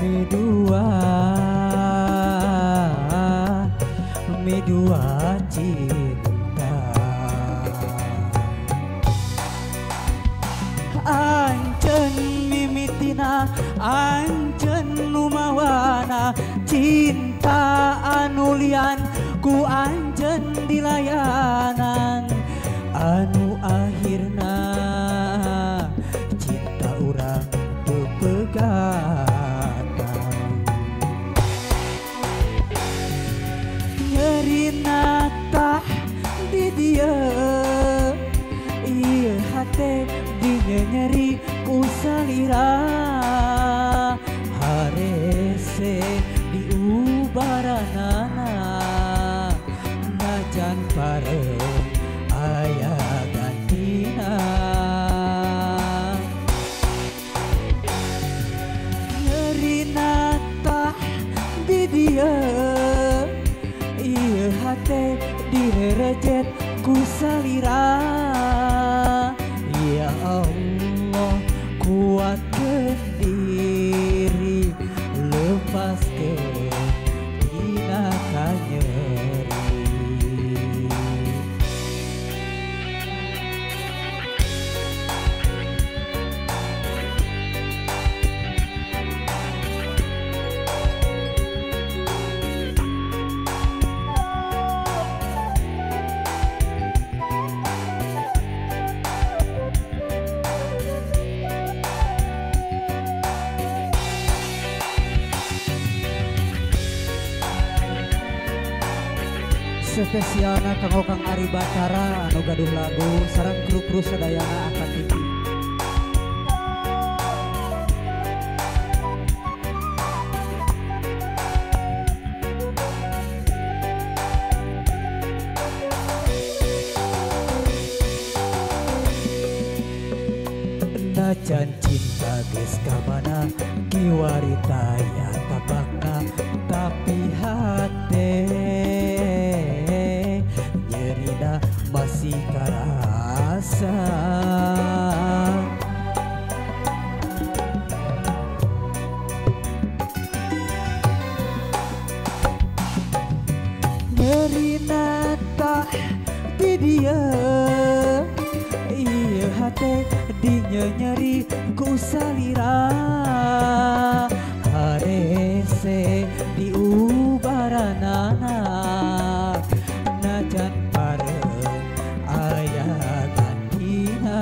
medua cinta. Ancen mimitina, ancen numawana, cinta anulian ku ancen dilayanan, anu akhirna cinta urang bepegatan. Nyerina tah di dia, iya hati dinya nyeri ku salira, harese diubaranana, najan bareng aya gantina. Nyerina tah di dia, iya hati direjet ku salira. Ya Allah kuatkan diri, lepaskan dina kanyeri. Spesialna kanggo Kang Ari Batara anu gaduh lagu sareng kru-kru sadayana akan tinggi. Najan cinta geus ka mana kiwarita ya tapakna, tapi hate nyerina masih karasa. Nyerina tak di dia, iya hati dinya nyeri ku salira, harese diubaranana, najan bareng aya gantina.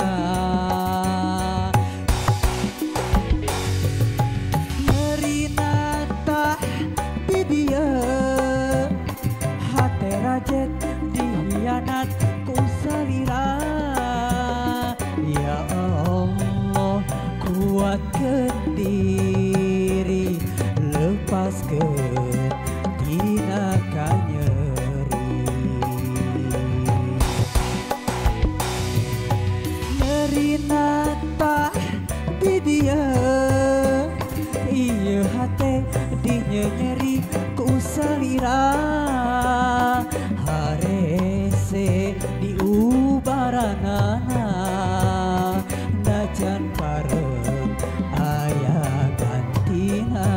Nyerina tah di dia, hati rajet dihianat ku salira. Ya Allah kuatkan diri, lepaskan dina kanyeri. Nyerina tah di dia, iya hati dinya nyeri ku salira, harese diubaranana, najan bareng aya gantina.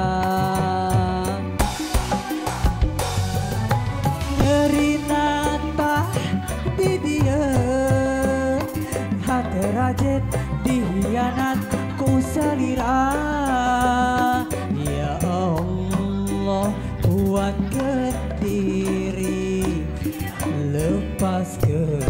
Nyerina tah di dia, hati rajet dihianat ku salira. Ya Allah kuatkan diri, lepaskan